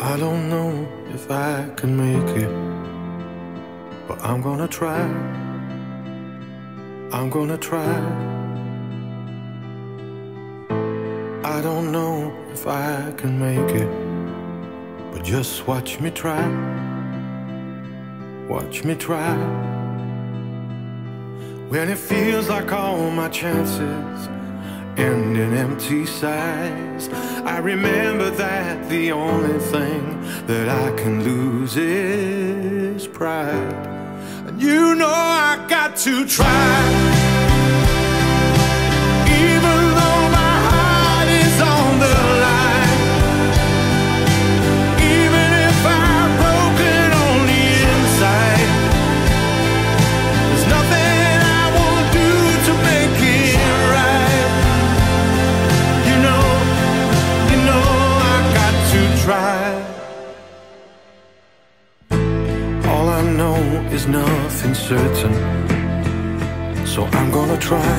I don't know if I can make it, but I'm gonna try. I'm gonna try. I don't know if I can make it, but just watch me try. Watch me try. When it feels like all my chances end in empty sighs, I remember that the only thing that I can lose is pride. And you know I got to try, even though my heart is on the line. Even if I'm broken on the inside, there's nothing I won't do to make it right. You know I got to try. All I know is nothing certain, so I'm gonna try.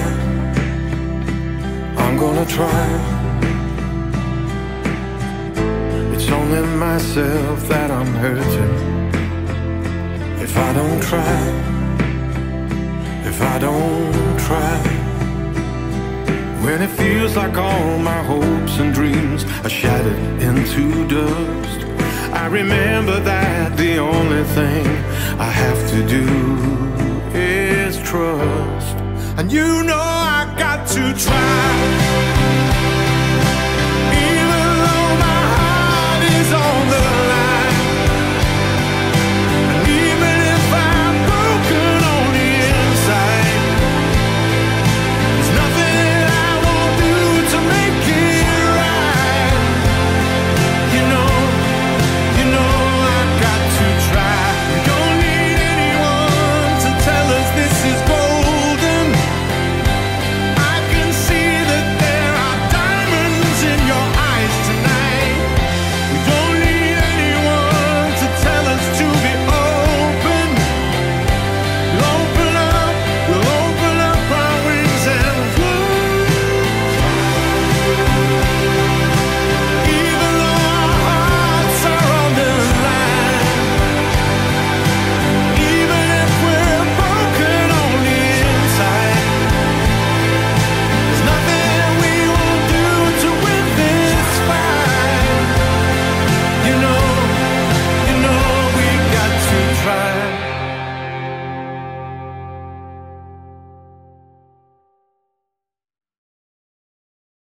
I'm gonna try. It's only myself that I'm hurting if I don't try. If I don't try. When it feels like all my hopes and dreams are shattered into dust, I remember that the only thing I have to do is trust. And you know I got to try.